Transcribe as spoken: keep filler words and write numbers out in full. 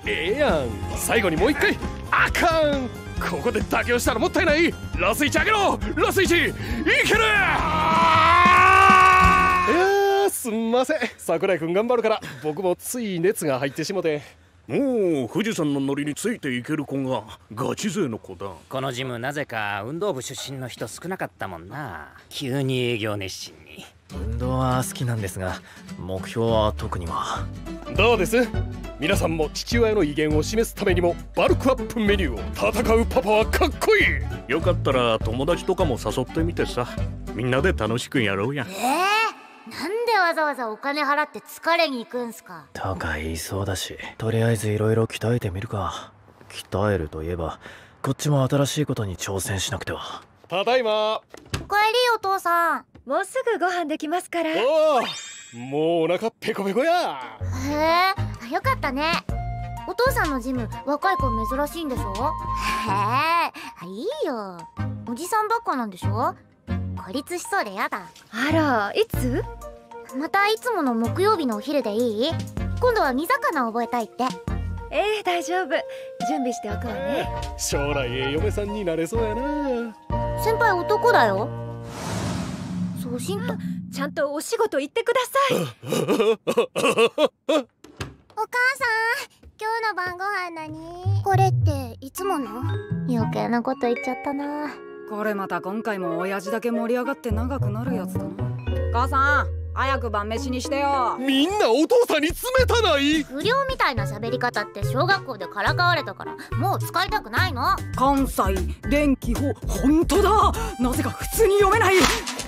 ええやん。最後にもう一回。あかん、ここで妥協したらもったいない。ラスイチ上げろ。ラスイチいける。いやー、すんません。桜井くん頑張るから僕もつい熱が入ってしもて。 もう富士山のノリについていける子がガチ勢の子だ。 このジムなぜか運動部出身の人少なかったもんな。急に営業熱心に。 運動は好きなんですが目標は特には。 どうです？皆さんも父親の威厳を示すためにもバルクアップメニューを。戦うパパはかっこいい。 よかったら友達とかも誘ってみてさ。みんなで楽しくやろうや。 えー、なんでわざわざお金払って疲れに行くんすか。 とか言いそうだし、とりあえずいろいろ鍛えてみるか。鍛えるといえばこっちも新しいことに挑戦しなくては。 ただいま。 おかえりお父さん。 もうすぐご飯できますから。 おお、もうお腹ペコペコや。 へえ、よかったね。お父さんのジム若い子珍しいんでしょ。へえ、いいよ。おじさんばっかなんでしょ。孤立しそうでやだ。 あら、いつ？ またいつもの木曜日のお昼でいい？今度は煮魚覚えたいって。 ええ、大丈夫。準備しておくわね。 将来ええ嫁さんになれそうやな。 先輩男だよ。送信とちゃんとお仕事行ってください。 お母さん、今日の晩ご飯何？これっていつもの？余計なこと言っちゃったな。 これまた今回も親父だけ盛り上がって長くなるやつだな。母さん、早く晩飯にしてよ。 みんなお父さんに冷たない？ 不良みたいな喋り方って小学校でからかわれたからもう使いたくないの。 関西電気法、本当だ。なぜか普通に読めない。